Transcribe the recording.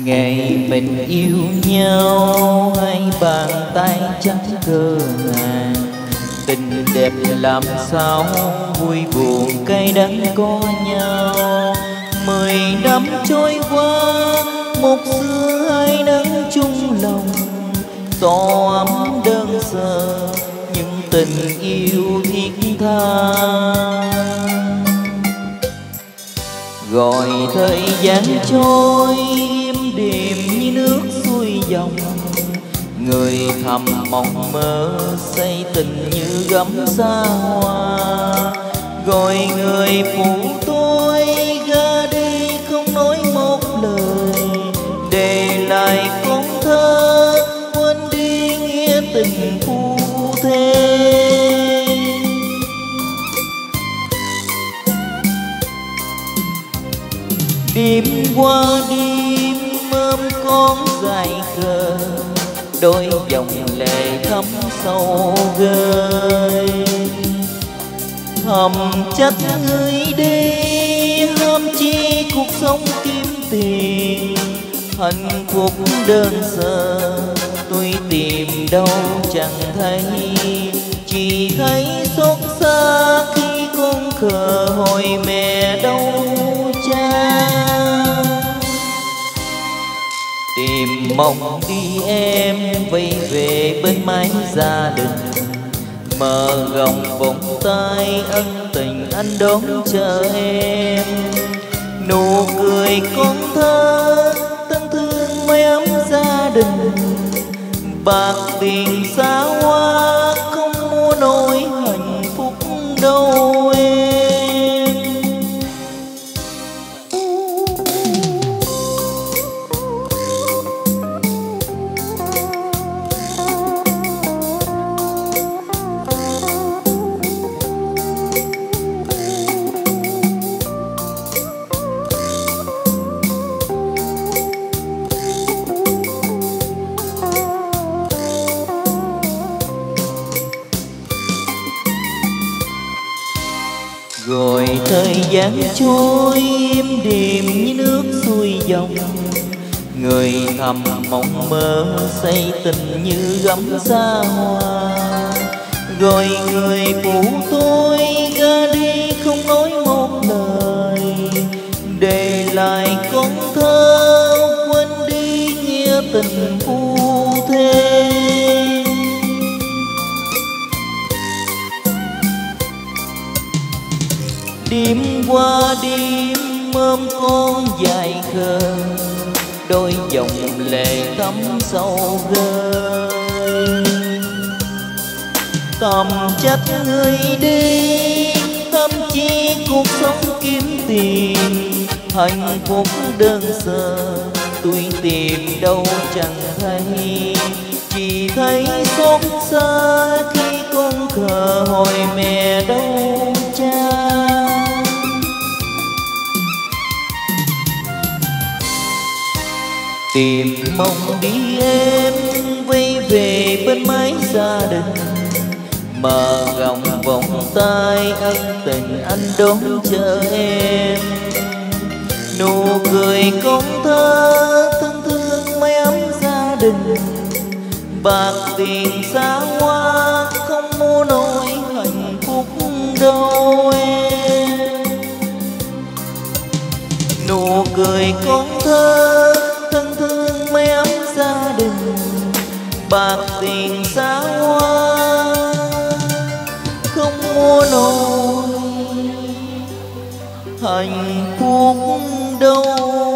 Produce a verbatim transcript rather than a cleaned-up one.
Ngày mình yêu nhau, hai bàn tay trắng cơ ngàn. Tình đẹp làm sao vui buồn cay đắng có nhau. Mười năm trôi qua, một xưa hai nắng chung lòng. To ấm đơn sơ nhưng tình yêu thiết tha. Rồi thời gian trôi im đềm như nước xuôi dòng. Người thầm mộng mơ say tình như gấm xa hoa. Rồi người phụ tôi ra đi không nói một lời, để lại con thơ quên đi nghĩa tình phu thê. Đêm qua đêm ôm con dài khờ, đôi dòng lệ thấm sâu gơi. Thầm trách người đi ham chi cuộc sống kiếm tiền. Hạnh phúc đơn sơ tôi tìm đâu chẳng thấy. Chỉ thấy xót xa khi con khờ hỏi mẹ đâu cha. Tìm mong đi em vây về bên mái gia đình. Mở rộng vòng tay ân tình anh đón chờ em. Nụ cười con thơ thân thương mái ấm gia đình. Bạc tiền xa hoa không mua nổi hạnh phúc đâu em. Rồi thời gian trôi im đềm như nước xuôi dòng. Người thầm mộng mơ say tình như gấm xa hoa. Rồi người phụ tôi ra đi không nói một lời, để lại con thơ quên đi nghĩa tình phu thê. Đêm qua đêm ôm con dài khờ, đôi dòng lệ thấm sâu rơi. Tầm trách người đi tâm chi cuộc sống kiếm tiền. Hạnh phúc đơn sơ tôi tìm đâu chẳng thấy. Chỉ thấy xót xa khi con khờ hỏi mẹ đâu cha. Tìm mong đi em quay về bên mái gia đình. Mở rộng vòng tay ân tình anh đón chờ em. Nụ cười con thơ thân thương mái ấm gia đình. Bạc tiền xa hoa không mua nổi hạnh phúc đâu em. Nụ cười con thơ thân thương mái ấm gia đình. Bạc tiền xa hoa không mua nổi hạnh phúc đâu.